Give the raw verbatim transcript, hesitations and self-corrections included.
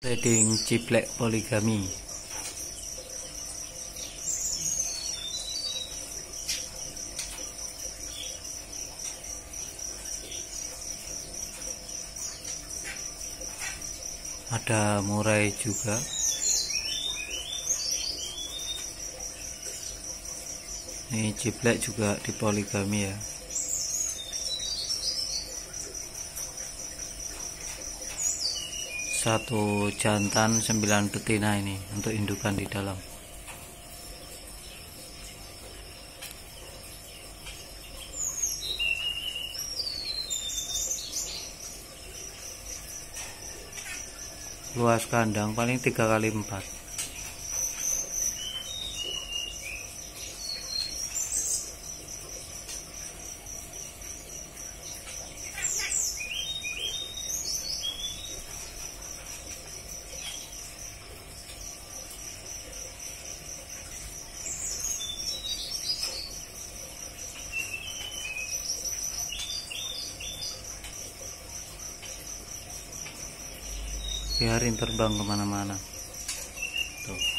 Trading ciblek poligami. Ada murai juga. Ini ciblek juga di poligami ya. Satu jantan sembilan betina ini untuk indukan di dalam. Luas kandang paling tiga kali empat. Biarin terbang kemana-mana tuh.